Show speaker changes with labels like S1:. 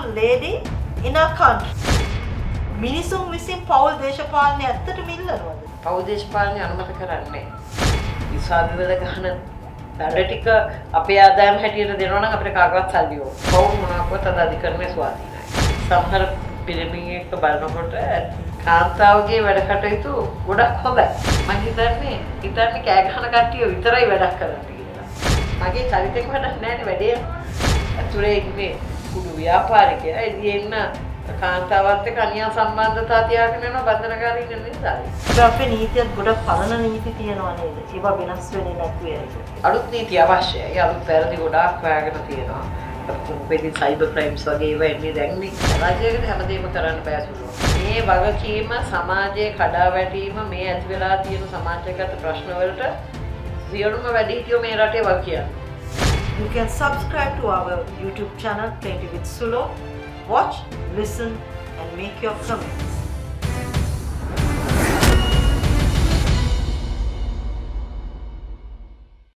S1: lady in our country. මිනිසුන් විසින් පෞල් දේශපාලනය ඇත්තටම ඉල්ලනවද?
S2: පෞල් දේශපාලනය අනුමත කරන්නේ. විශ්වාස වල ගහන වැඩ ටික අපේ ආදායම හැටියට දෙනවා නම් අපිට කාගවත් සල්ලි ඕන. පෞල් මොනවාක්වත් අද අධිකරණය ස්වාධීනයි. සමහර පිළිමින් එක බලනකොට කාන්තාවගේ වැඩ කටයුතු ගොඩක් හොඳයි. මම හිතන්නේ කෑ ගහන කට්ටිය විතරයි වැඩක් කරන්නේ කියලා. මගේ චරිතෙක වැඩක් නැහැ වැඩේ. අතුරේ ඉන්නේ කුඩු ව්‍යාපාරිකයා. ඉතින් කාන්තාවත් එක්ක අනියා සම්බන්ධතා තියාගෙන යන බන්ධනකාරී ඉන්න නිසා.
S1: අපේ නීතියත් ගොඩක් පරණ නීති තියෙනවා නේද? ඒවා වෙනස් වෙන්නේ නැතුව.
S2: අලුත් නීති අවශ්‍යයි. අලුත් වැරදි ගොඩාක් හොයාගෙන තියෙනවා. අපේ සයිබර් ක්‍රයිම්ස් වගේ ඒවා එන්නේ දැන් මේ රාජ්‍යයකට හැමදේම කරන්න බෑ සුළු. මේ වගකීම සමාජයේ කඩාවැටීම මේ ඇති වෙලා තියෙන සමාජගත ප්‍රශ්න වලට සියලුම වැඩිහිටියෝ මේ රටේ වග කියන්නේ.
S1: You can subscribe to our YouTube channel Plenty with Sulo. Watch, listen and make your comments.